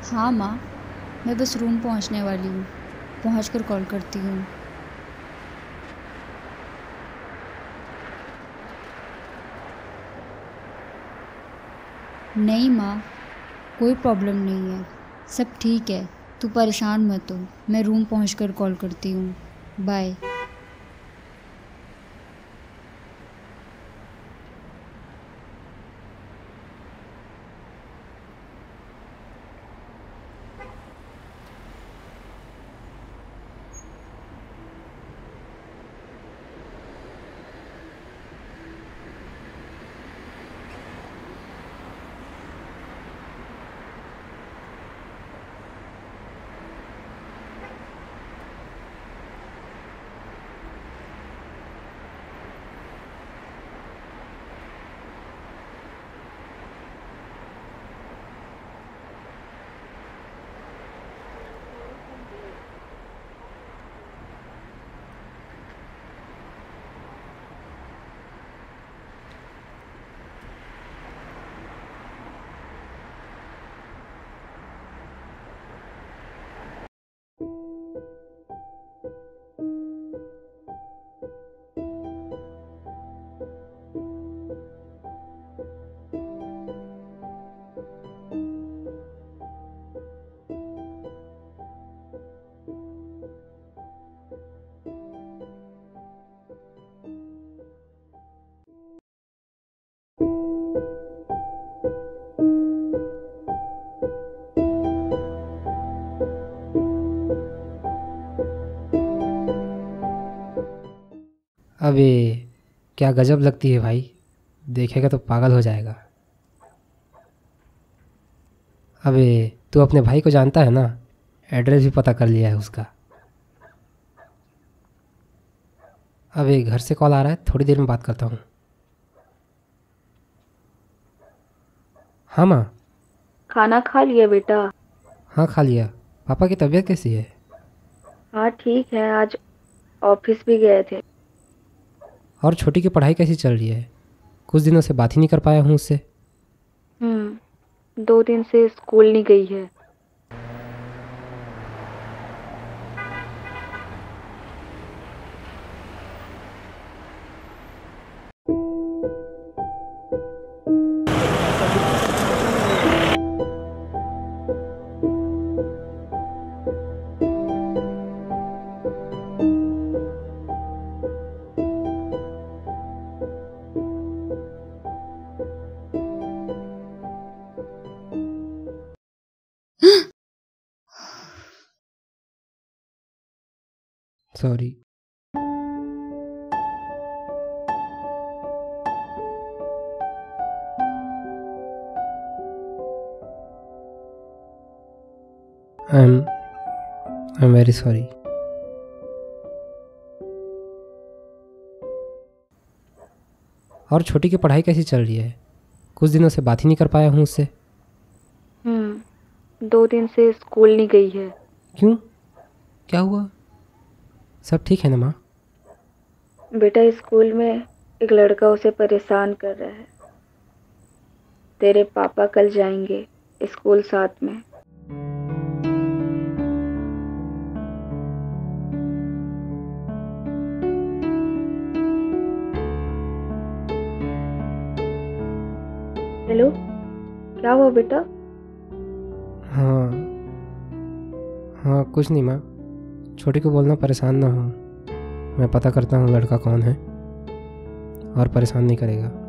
हाँ माँ, मैं बस रूम पहुँचने वाली हूँ। पहुँच कर कॉल करती हूँ। नहीं माँ, कोई प्रॉब्लम नहीं है, सब ठीक है। तू परेशान मत हो, मैं रूम पहुँच कर कॉल करती हूँ। बाय। अबे क्या गजब लगती है भाई, देखेगा तो पागल हो जाएगा। अबे तू अपने भाई को जानता है ना, एड्रेस भी पता कर लिया है उसका। अबे घर से कॉल आ रहा है, थोड़ी देर में बात करता हूँ। हाँ माँ। खाना खा लिया बेटा? हाँ खा लिया। पापा की तबीयत कैसी है? हाँ ठीक है, आज ऑफिस भी गए थे। और छोटी की पढ़ाई कैसी चल रही है? कुछ दिनों से बात ही नहीं कर पाया हूँ उससे। 2 दिन से स्कूल नहीं गई है। Sorry. I am very sorry. और छोटी की पढ़ाई कैसी चल रही है? कुछ दिनों से बात ही नहीं कर पाया हूँ उससे। 2 दिन से स्कूल नहीं गई है। क्यों, क्या हुआ? सब ठीक है ना माँ? बेटा, स्कूल में एक लड़का उसे परेशान कर रहा है। तेरे पापा कल जाएंगे स्कूल साथ में। हेलो, क्या हुआ बेटा? हाँ हाँ, कुछ नहीं माँ। छोटी को बोलना परेशान ना हो, मैं पता करता हूँ लड़का कौन है और परेशान नहीं करेगा।